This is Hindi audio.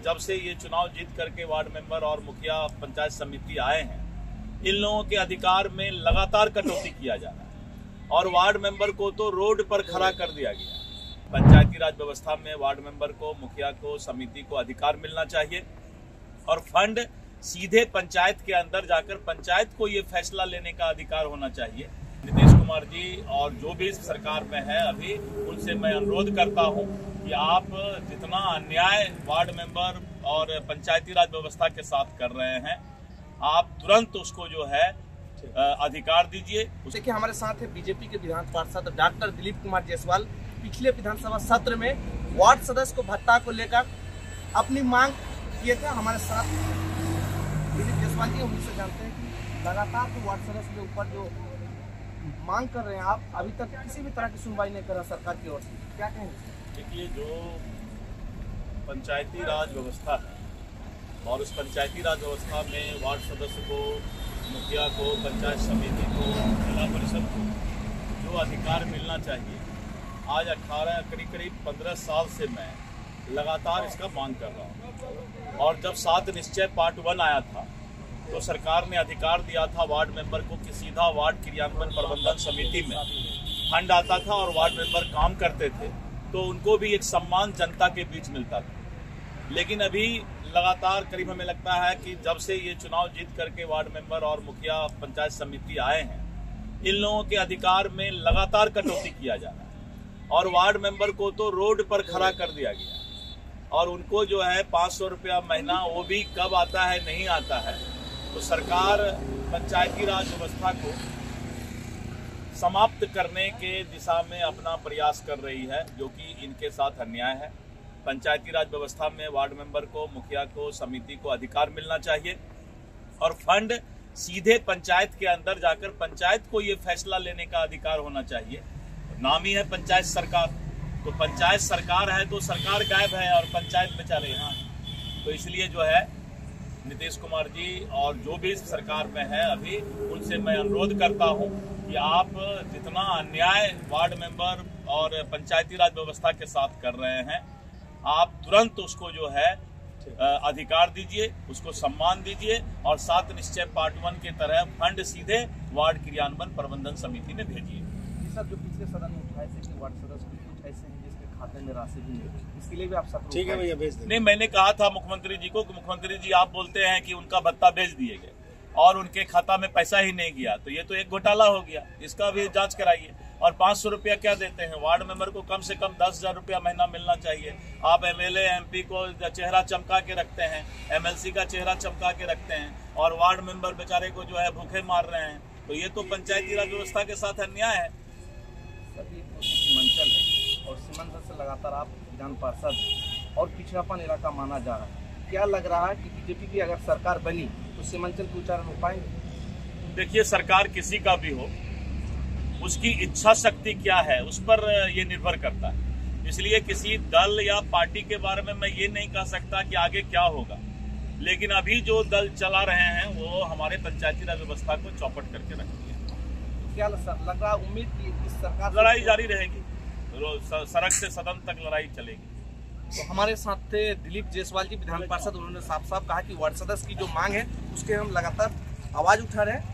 जब से ये चुनाव जीत करके वार्ड मेंबर और मुखिया पंचायत समिति आए हैं, इन लोगों के अधिकार में लगातार कटौती किया जा रहा है और वार्ड मेंबर को तो रोड पर खड़ा कर दिया गया। पंचायती राज व्यवस्था में वार्ड मेंबर को, मुखिया को, समिति को अधिकार मिलना चाहिए और फंड सीधे पंचायत के अंदर जाकर पंचायत को ये फैसला लेने का अधिकार होना चाहिए। नीतीश कुमार जी और जो भी सरकार में है अभी, उनसे मैं अनुरोध करता हूं कि आप जितना अन्याय वार्ड मेंबर और पंचायती राज व्यवस्था के साथ कर रहे हैं, आप तुरंत उसको जो है अधिकार दीजिए। देखिए, हमारे साथ है बीजेपी के विधान पार्षद डॉक्टर दिलीप कुमार जायसवाल। पिछले विधानसभा सत्र में वार्ड सदस्य को भत्ता को लेकर अपनी मांग किए थे। हमारे साथ दिलीप जायसवाल जी, उनसे जानते हैं कि लगातार तो वार्ड सदस्य के ऊपर जो मांग कर रहे हैं आप, अभी तक किसी भी तरह की सुनवाई नहीं कर रहा सरकार की ओर से, क्या कहेंगे? देखिए, जो पंचायती राज व्यवस्था है और उस पंचायती राज व्यवस्था में वार्ड सदस्य को, मुखिया को, पंचायत समिति को, जिला परिषद को जो अधिकार मिलना चाहिए, आज 18 करीब 15 साल से मैं लगातार इसका मांग कर रहा हूँ। और जब 7 निश्चय पार्ट 1 आया था तो सरकार ने अधिकार दिया था वार्ड मेंबर को कि सीधा वार्ड क्रियान्वयन प्रबंधन समिति में फंड आता था और वार्ड मेंबर काम करते थे तो उनको भी एक सम्मान जनता के बीच मिलता था। लेकिन अभी लगातार करीब हमें लगता है कि जब से ये चुनाव जीत करके वार्ड मेंबर और मुखिया पंचायत समिति आए हैं, इन लोगों के अधिकार में लगातार कटौती किया जा रहा है और वार्ड मेंबर को तो रोड पर खड़ा कर दिया गया और उनको जो है 500 रुपया महीना, वो भी कब आता है नहीं आता है। तो सरकार पंचायती राज व्यवस्था को समाप्त करने के दिशा में अपना प्रयास कर रही है, जो कि इनके साथ अन्याय है। पंचायती राज व्यवस्था में वार्ड मेंबर को, मुखिया को, समिति को अधिकार मिलना चाहिए और फंड सीधे पंचायत के अंदर जाकर पंचायत को ये फैसला लेने का अधिकार होना चाहिए। नाम ही है पंचायत सरकार, तो पंचायत सरकार है तो सरकार गायब है और पंचायत बेचारे यहाँ। तो इसलिए जो है नीतीश कुमार जी और जो भी सरकार में है अभी, उनसे मैं अनुरोध करता हूं कि आप जितना अन्याय वार्ड मेंबर और पंचायती राज व्यवस्था के साथ कर रहे हैं, आप तुरंत उसको जो है अधिकार दीजिए, उसको सम्मान दीजिए और 7 निश्चय पार्ट 1 के तरह फंड सीधे वार्ड क्रियान्वयन प्रबंधन समिति में भेजिए। सर, जो पिछले सदन में उठाए थे कि वार्ड सदस्य कुछ ऐसे हैं जिसके खाते में राशि भी नहीं, इसके लिए भी आप सब ठीक है भैया भेज दें। नहीं, मैंने कहा था मुख्यमंत्री जी को कि मुख्यमंत्री जी आप बोलते हैं कि उनका भत्ता भेज दिए गए और उनके खाता में पैसा ही नहीं गया, तो ये तो एक घोटाला हो गया, इसका भी जांच कराइए। और 500 रुपया क्या देते हैं वार्ड मेंबर को? कम से कम 10,000 रुपया महीना मिलना चाहिए। आप एमएलए एमपी को चेहरा चमका के रखते हैं, एमएलसी का चेहरा चमका के रखते हैं और वार्ड मेंबर बेचारे को जो है भूखे मार रहे हैं। तो ये तो पंचायती राज व्यवस्था के साथ अन्याय है। सीमांचल है और सीमांचल से लगातार आप विधान पार्षद और पिछड़ापन इलाका माना जा रहा है, क्या लग रहा है कि बीजेपी की अगर सरकार बनी तो सीमांचल के उच्चारण हो पाएंगे? देखिए, सरकार किसी का भी हो, उसकी इच्छा शक्ति क्या है उस पर ये निर्भर करता है। इसलिए किसी दल या पार्टी के बारे में मैं ये नहीं कह सकता कि आगे क्या होगा, लेकिन अभी जो दल चला रहे हैं वो हमारे पंचायती राज व्यवस्था को चौपट करके रखेंगे। क्या लग रहा, उम्मीद की इस सरकार लड़ाई जारी रहेगी, सड़क से सदन तक लड़ाई चलेगी। तो हमारे साथ थे दिलीप जायसवाल जी, विधान पार्षद। उन्होंने साफ साफ कहा कि वार्ड सदस्य की जो मांग है उसके हम लगातार आवाज उठा रहे हैं।